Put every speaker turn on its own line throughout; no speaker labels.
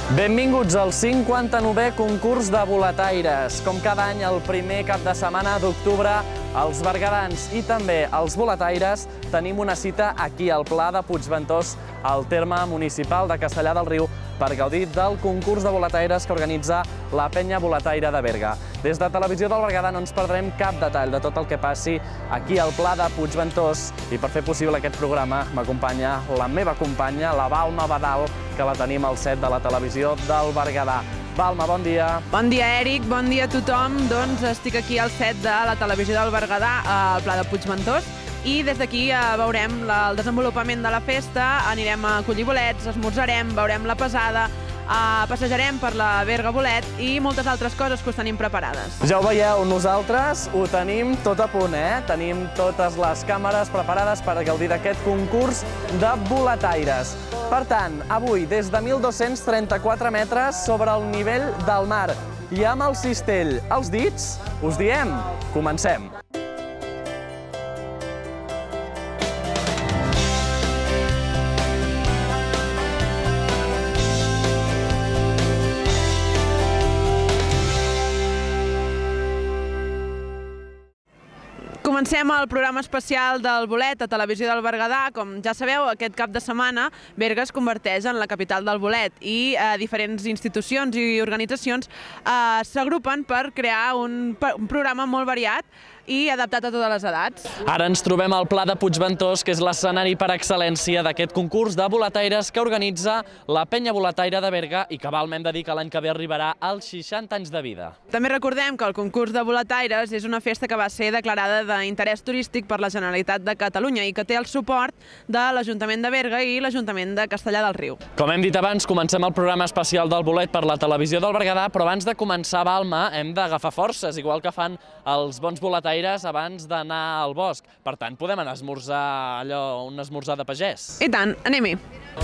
Benvinguts al 59è concurs de boletaires. Com cada any, el primer cap de setmana d'octubre, els berguedans i també els boletaires tenim una cita aquí al Pla de Puigventós, al terme municipal de Castellar del Riu, per gaudir del concurs de boletaires que organitza la Penya Boletaire de Berga. Des de Televisió del Berguedà no ens perdrem cap detall de tot el que passi aquí al Pla de Puigventós, i per fer possible aquest programa m'acompanya la meva companya, la Balma Badal, que la tenim al set de la Televisió del Berguedà. Balma, bon dia.
Bon dia, Eric, bon dia a tothom. Doncs estic aquí al set de la Televisió del Berguedà, al Pla de Puigventós, i des d'aquí veurem el desenvolupament de la festa, anirem a collir bolets, esmorzarem, veurem la pesada, passejarem per la Berga Bolet i moltes altres coses que us tenim preparades.
Ja ho veieu, nosaltres ho tenim tot a punt, Tenim totes les càmeres preparades per gaudir d'aquest concurs de boletaires. Per tant, avui, des de 1.234 metres sobre el nivell del mar i amb el cistell als dits, us diem, comencem!
Comencem el programa especial del bolet a Televisió del Berguedà. Com ja sabeu, aquest cap de setmana Berga es converteix en la capital del bolet i diferents institucions i organitzacions s'agrupen per crear un programa molt variat i adaptat a totes les edats.
Ara ens trobem al Pla de Puigventós, que és l'escenari per excel·lència d'aquest concurs de boletaires que organitza la Penya Boletaire de Berga i que hem de dir que l'any que ve arribarà als 60 anys de vida.
També recordem que el concurs de boletaires és una festa que va ser declarada d'interès turístic per la Generalitat de Catalunya i que té el suport de l'Ajuntament de Berga i l'Ajuntament de Castellar del Riu.
Com hem dit abans, comencem el programa especial del bolet per la Televisió del Berguedà, però abans de començar, Balma, hem d'agafar forces, igual que fan els bons boletaires abans d'anar al bosc. Per tant, podem anar a esmorzar un esmorzar de pagès.
I tant, anem-hi!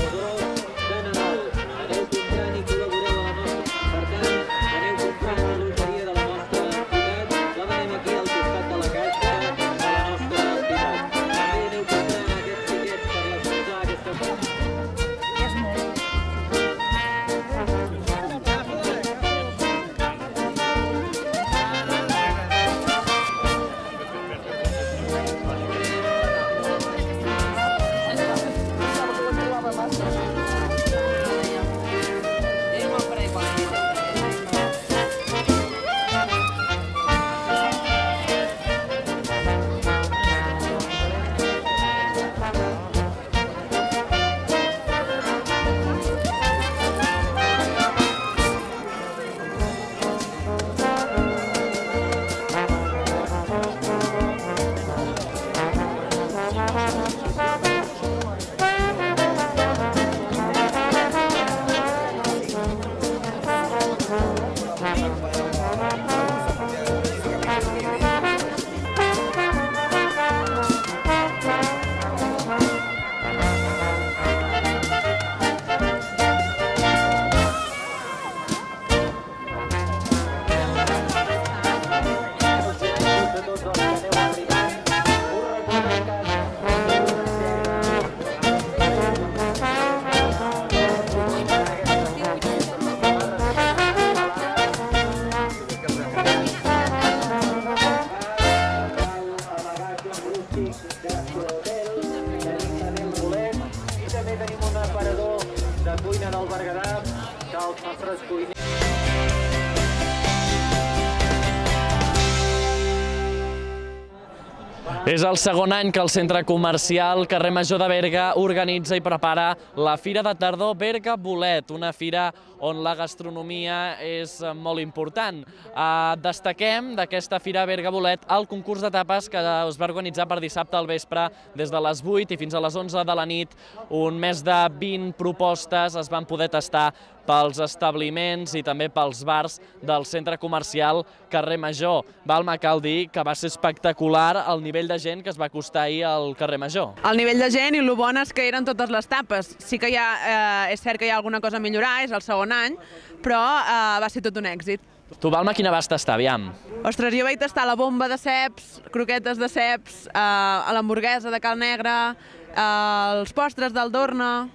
És el segon any que el Centre Comercial Carrer Major de Berga organitza i prepara la Fira de Tardor Berga Bolet, una fira on la gastronomia és molt important. Destaquem d'aquesta Fira Berga Bolet el concurs de tapes que es va organitzar per dissabte al vespre des de les 8 i fins a les 11 de la nit. Més de 20 propostes es van poder tastar pels establiments i també pels bars del Centre Comercial Carrer Major. Balma, cal dir que va ser espectacular el nivell de gent que es va acostar ahir al carrer Major.
El nivell de gent i el bo és que eren totes les tapes. Sí que és cert que hi ha alguna cosa a millorar, és el segon any, però va ser tot un èxit.
Tu, Balma, quina vas tastar, aviam?
Ostres, jo vaig tastar la bomba de ceps, croquetes de ceps, l'hamburguesa de Cal Negre, els postres del Dorna.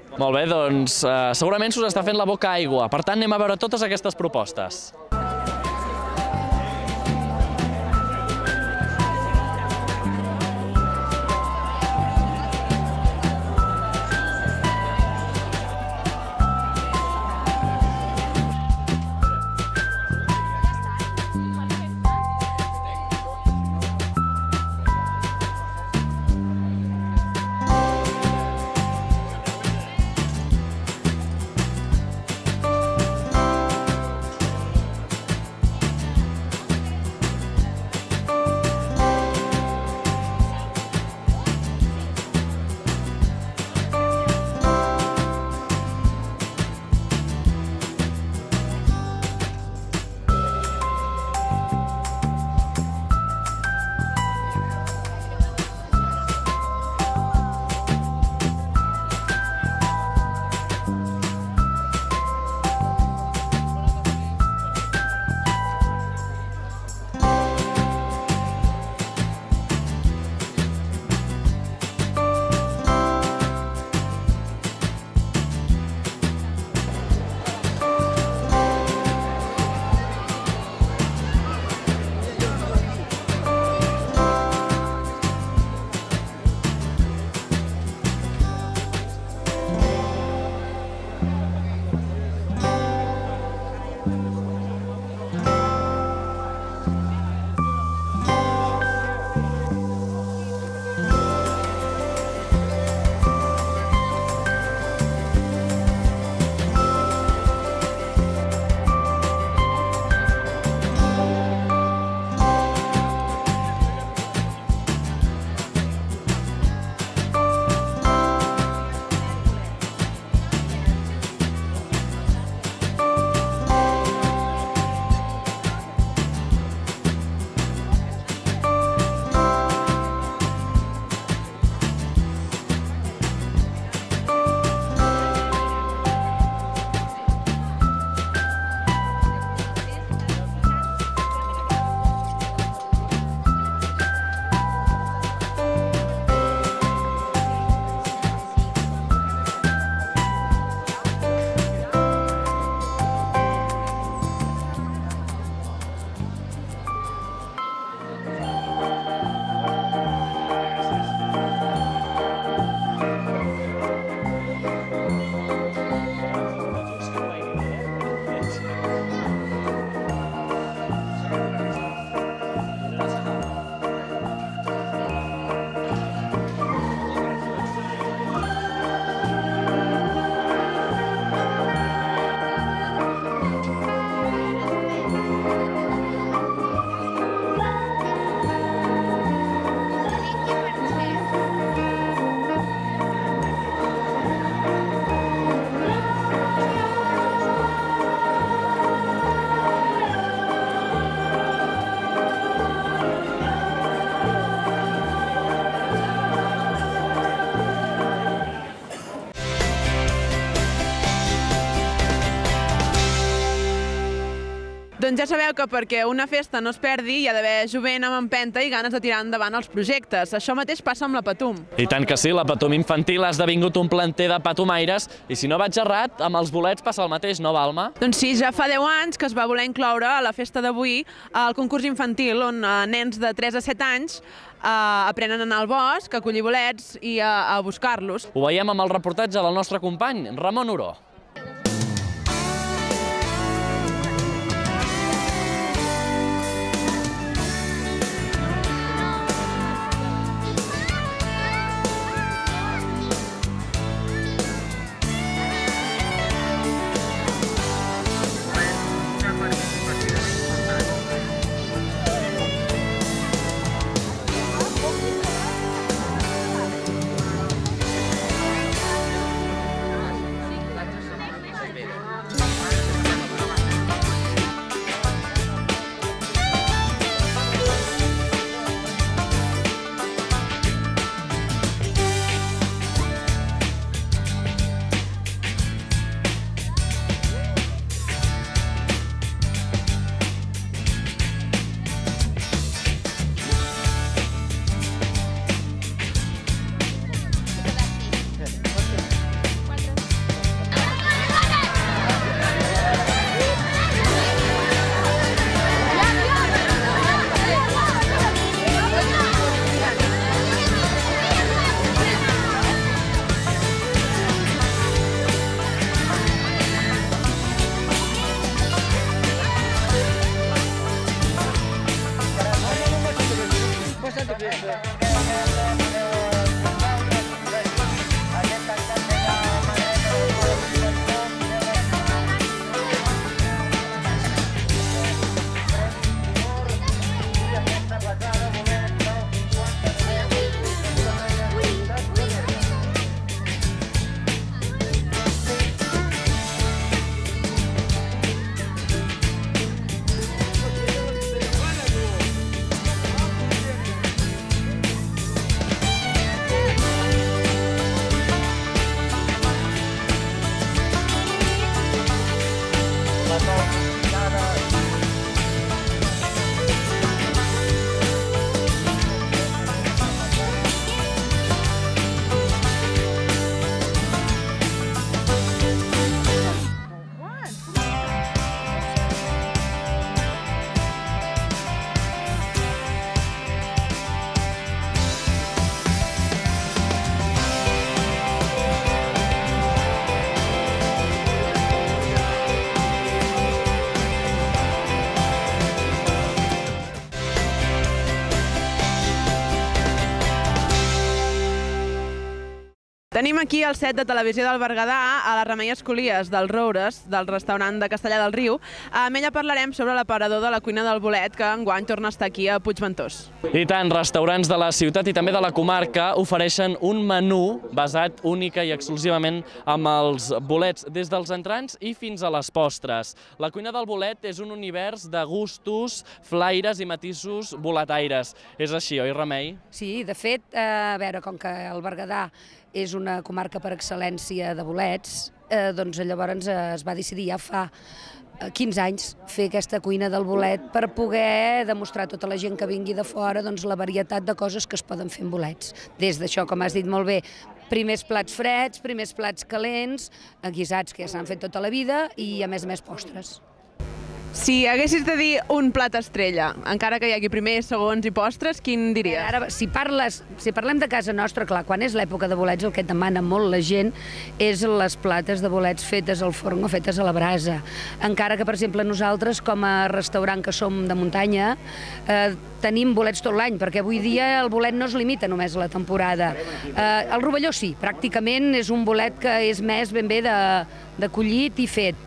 Molt bé, doncs segurament s'us està fent la boca aigua. Per tant, anem a veure totes aquestes propostes.
Doncs ja sabeu que perquè una festa no es perdi hi ha d'haver jovent amb empenta i ganes de tirar endavant els projectes. Això mateix passa amb la Patum.
I tant que sí, la Patum infantil ha esdevingut un planter de patumaires i si no vaig errat, amb els bolets passa el mateix, no, Balma?
Doncs sí, ja fa 10 anys que es va voler incloure a la festa d'avui el concurs infantil on nens de 3 a 7 anys aprenen a anar al bosc, a collir bolets i a buscar-los.
Ho veiem amb el reportatge del nostre company, Ramon Oró.
Tenim aquí el set de Televisió del Berguedà, a la Remei Escolies del Roures, del restaurant de Castellar del Riu. Amb ella parlarem sobre l'aparador de la cuina del bolet, que enguany torna a estar aquí a Puigventós.
I tant, restaurants de la ciutat i també de la comarca ofereixen un menú basat única i exclusivament amb els bolets, des dels entrants i fins a les postres. La cuina del bolet és un univers de gustos, flaires i matisos boletaires. És així, oi, Remei?
Sí, de fet, a veure, com que el Berguedà és una comarca per excel·lència de bolets, doncs llavors es va decidir ja fa 15 anys fer aquesta cuina del bolet per poder demostrar a tota la gent que vingui de fora la varietat de coses que es poden fer amb bolets. Des d'això, com has dit molt bé, primers plats freds, primers plats calents, guisats que ja s'han fet tota la vida i a més postres.
Si haguessis de dir un plat estrella, encara que hi hagi primers, segons i postres, quin diries?
Ara, si parlem de casa nostra, clar, quan és l'època de bolets el que et demana molt la gent és les plates de bolets fetes al forn o fetes a la brasa. Encara que, per exemple, nosaltres, com a restaurant que som de muntanya, tenim bolets tot l'any, perquè avui dia el bolet no es limita només a la temporada. El rovelló sí, pràcticament és un bolet que és més ben bé de collit i fet,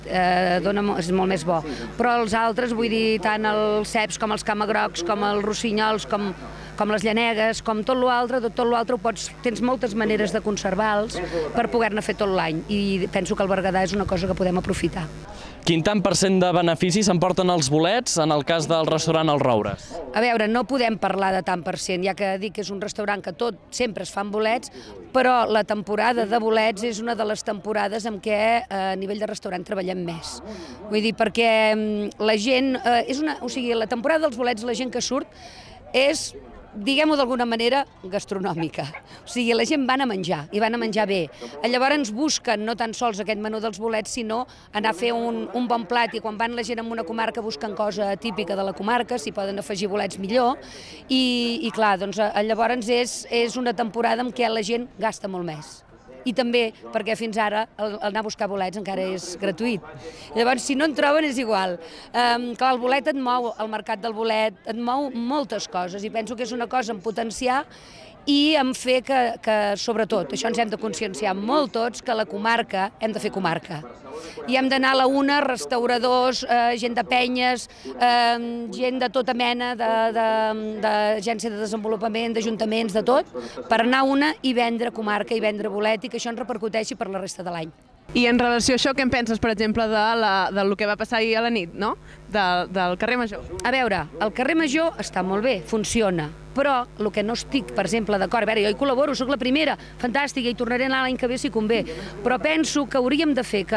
és molt més bo. Però els altres, vull dir, tant els ceps com els camagrocs, com els rossinyols, com les llanegues, com tot l'altre, tens moltes maneres de conservar-los per poder-ne fer tot l'any. I penso que el Berguedà és una cosa que podem aprofitar.
Quin tant % de beneficis emporten els bolets en el cas del restaurant El Roures?
A veure, no podem parlar de tant %, ja que dic que és un restaurant que sempre es fan bolets, però la temporada de bolets és una de les temporades en què a nivell de restaurant treballem més. Vull dir, perquè la gent, la temporada dels bolets, la gent que surt és, diguem-ho d'alguna manera, gastronòmica. O sigui, la gent van a menjar, i van a menjar bé. Llavors busquen no tan sols aquest menú dels bolets, sinó anar a fer un bon plat, i quan van la gent en una comarca busquen cosa típica de la comarca, s'hi poden afegir bolets millor, i clar, doncs llavors és una temporada en què la gent gasta molt més. I també perquè fins ara anar a buscar bolets encara és gratuït. Llavors, si no en troben, és igual. Clar, el bolet et mou, el mercat del bolet et mou moltes coses, i penso que és una cosa en potenciar i en fer que, sobretot, això ens hem de conscienciar molt tots, que a la comarca hem de fer comarca. I hem d'anar a la una, restauradors, gent de penyes, gent de tota mena, d'agència de desenvolupament, d'ajuntaments, de tot, per anar a una i vendre comarca i vendre bolet, i que això ens repercuteixi per la resta de l'any.
I en relació a això, què en penses, per exemple, del que va passar ahir a la nit, no? Del carrer Major?
A veure, el carrer Major està molt bé, funciona, però el que no estic, per exemple, d'acord, a veure, jo hi col·laboro, soc la primera, fantàstica, i tornaré a anar l'any que ve si convé, però penso que hauríem de fer que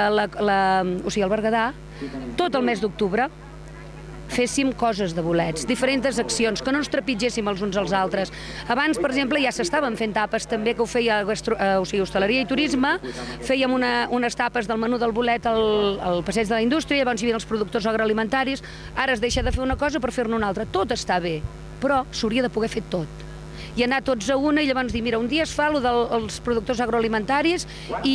el Berguedà, tot el mes d'octubre, féssim coses de bolets, diferents accions, que no ens trepitgéssim els uns als altres. Abans, per exemple, ja s'estaven fent tapes també, que ho feia Hostaleria i Turisme, fèiem unes tapes del menú del bolet al Passeig de la Indústria, llavors hi havia els productors agroalimentaris, ara es deixa de fer una cosa per fer-ne una altra. Tot està bé, però s'hauria de poder fer tot. I anar tots a una i llavors dir, mira, un dia es fa el dels productors agroalimentaris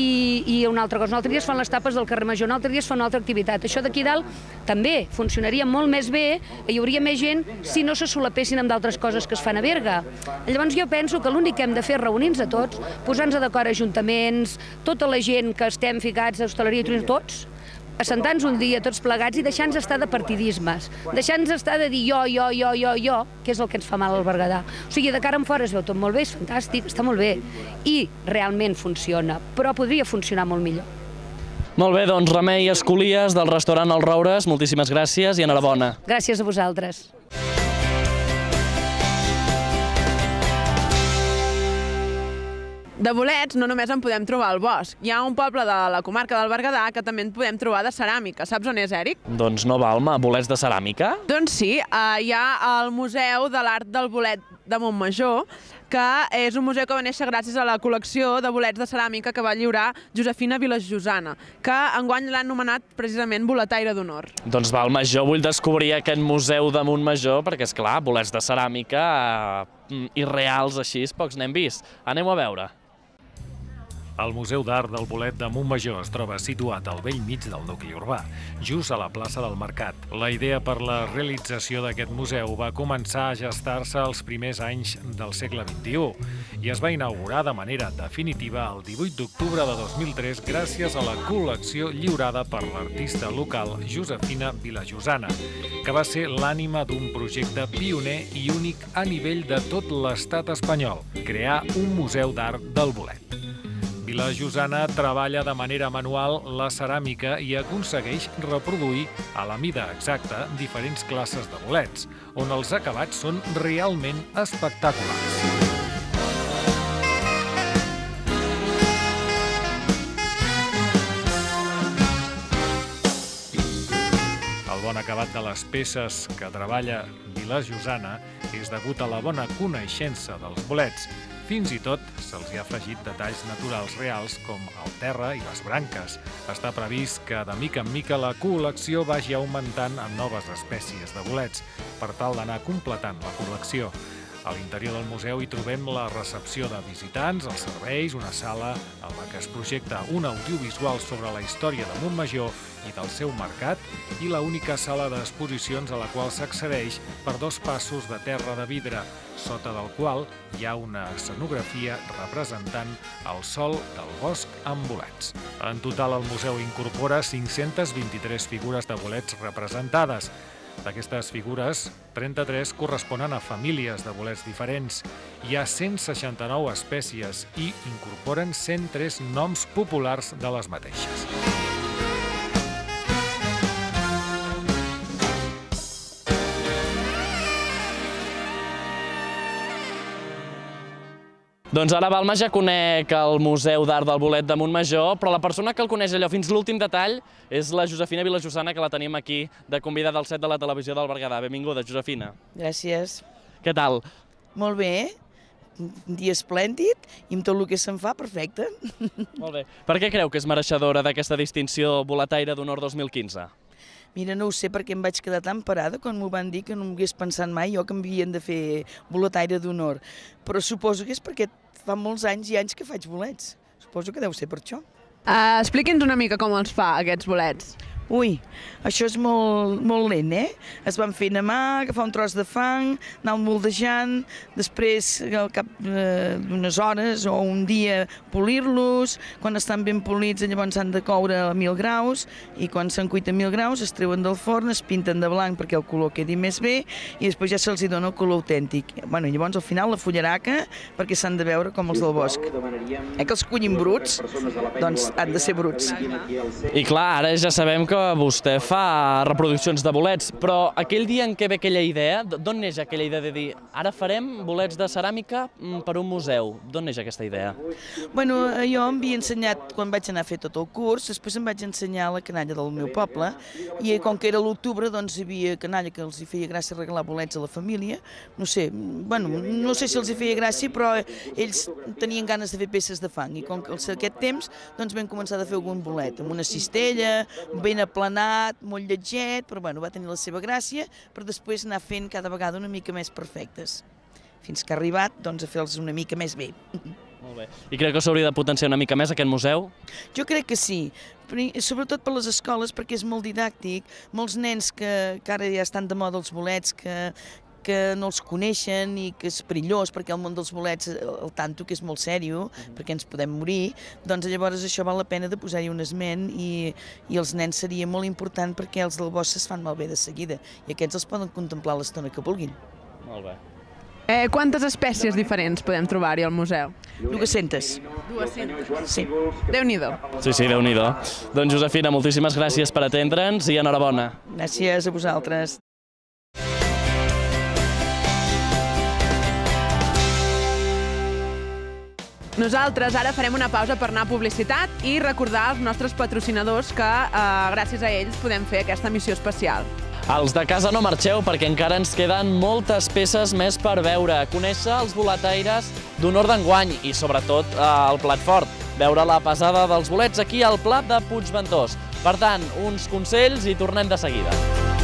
i una altra cosa, un altre dia es fan les tapes del carrer Major, un altre dia es fa una altra activitat. Això d'aquí dalt també funcionaria molt més bé, hi hauria més gent si no se solapessin amb d'altres coses que es fan a Berga. Llavors jo penso que l'únic que hem de fer és reunir-nos a tots, posar-nos d'acord ajuntaments, tota la gent que estem ficats a hostaleria i turisme, tots, assentar-nos un dia tots plegats i deixar-nos estar de partidismes, deixar-nos estar de dir jo, que és el que ens fa mal al Berguedà. O sigui, de cara en fora es veu tot molt bé, és fantàstic, està molt bé, i realment funciona, però podria funcionar molt millor.
Molt bé, doncs Remei Escolies del restaurant El Roures, moltíssimes gràcies i enhorabona.
Gràcies a vosaltres.
De bolets no només en podem trobar al bosc. Hi ha un poble de la comarca del Berguedà que també en podem trobar de ceràmica. Saps on és, Èric?
Doncs no, Balma, bolets de ceràmica?
Doncs sí, hi ha el Museu de l'Art del Bolet de Montmajor, que és un museu que va néixer gràcies a la col·lecció de bolets de ceràmica que va lliurar Josefina Vilajosana, que enguany l'han nomenat precisament boletaire d'honor.
Doncs Balma, jo vull descobrir aquest museu de Montmajor, perquè és clar, bolets de ceràmica irreals així, pocs n'hem vist. Aneu a veure.
El Museu d'Art del Bolet de Montmajor es troba situat al bell mig del nucli urbà, just a la plaça del Mercat. La idea per la realització d'aquest museu va començar a gestar-se als primers anys del segle XXI i es va inaugurar de manera definitiva el 18 d'octubre de 2003 gràcies a la col·lecció lliurada per l'artista local Josefina Vilajosana, que va ser l'ànima d'un projecte pioner i únic a nivell de tot l'estat espanyol, crear un museu d'art del bolet. Vilajosana treballa de manera manual la ceràmica i aconsegueix reproduir a la mida exacta diferents classes de bolets, on els acabats són realment espectaculars. El bon acabat de les peces que treballa Vilajosana és degut a la bona coneixença dels bolets. Fins i tot se'ls hi ha afegit detalls naturals reals com el terra i les branques. Està previst que de mica en mica la col·lecció vagi augmentant amb noves espècies de bolets per tal d'anar completant la col·lecció. A l'interior del museu hi trobem la recepció de visitants, els serveis, una sala en la que es projecta un audiovisual sobre la història de Montmajor i del seu mercat i la única sala d'exposicions a la qual s'accedeix per 2 passos de terra de vidre, sota del qual hi ha una escenografia representant el sol del bosc amb bolets. En total, el museu incorpora 523 figures de bolets representades. D'aquestes figures, 33 corresponen a famílies de bolets diferents. Hi ha 169 espècies i incorporen 103 noms populars de les mateixes.
Doncs ara, Balma, ja conec el Museu d'Art del Bolet de Montmajor, però la persona que el coneix allò fins l'últim detall és la Josefina Vilajosana, que la tenim aquí de convidada al set de la televisió del Berguedà. Benvinguda, Josefina.
Gràcies.
Què tal?
Molt bé. Un dia esplèndid i amb tot el que se'n fa, perfecte.
Molt bé. Per què creu que és mereixedora d'aquesta distinció boletaire d'honor 2015?
Mira, no ho sé perquè em vaig quedar tan parada quan m'ho van dir que no m'ho hagués pensat mai jo que m'havien de fer boletaire d'honor. Però suposo que és perquè fa molts anys i anys que faig bolets. Suposo que deu ser per això.
Expliqui'ns una mica com els fa, aquests bolets.
Ui, això és molt lent, eh? Es van fent a mà, agafar un tros de fang, anar moldejant, després al cap d'unes hores o un dia polir-los, quan estan ben polits llavors s'han de coure a 1.000 graus i quan s'han cuit a 1.000 graus es treuen del forn, es pinten de blanc perquè el color quedi més bé i després ja se'ls dona el color autèntic. Bueno, llavors al final la fullaraca perquè s'han de veure com els del bosc. Que els cullin bruts, doncs han de ser bruts.
I clar, ara ja sabem que vostè fa reproduccions de bolets, però aquell dia en què ve aquella idea, d'on neix aquella idea de dir ara farem bolets de ceràmica per un museu? D'on neix aquesta idea?
Bueno, jo em havia ensenyat quan vaig anar a fer tot el curs, després em vaig ensenyar a la canalla del meu poble i com que era l'octubre doncs hi havia canalla que els hi feia gràcia regalar bolets a la família, no sé, bueno, no sé si els hi feia gràcia però ells tenien ganes de fer peces de fang i com que aquest temps doncs vam començar a fer algun bolet amb una cistella, ben aplanat, molt lletget, però bueno, va tenir la seva gràcia per després anar fent cada vegada una mica més perfectes, fins que ha arribat doncs, a fer-los una mica més bé.
Molt bé. I creu que s'hauria de potenciar una mica més aquest museu?
Jo crec que sí, sobretot per les escoles perquè és molt didàctic, molts nens que ara ja estan de moda els bolets, que no els coneixen i que és perillós perquè el món dels bolets el tanto que és molt sèrio perquè ens podem morir, doncs llavors això val la pena de posar-hi un esment i els nens seria molt important perquè els del bosc es fan malbé de seguida i aquests els poden contemplar l'estona que vulguin.
Molt bé.
Quantes espècies diferents podem trobar-hi al museu?
200.
200?
Sí.
Déu-n'hi-do.
Sí, Déu-n'hi-do. Doncs Josefina, moltíssimes gràcies per atendre'ns i enhorabona.
Gràcies a vosaltres.
Nosaltres ara farem una pausa per anar a publicitat i recordar als nostres patrocinadors que gràcies a ells podem fer aquesta missió especial.
Els de casa no marxeu perquè encara ens queden moltes peces més per veure, conèixer els boletaires d'honor d'enguany i sobretot el plat fort, veure la pesada dels bolets aquí al Pla de Puigventós. Per tant, uns consells i tornem de seguida.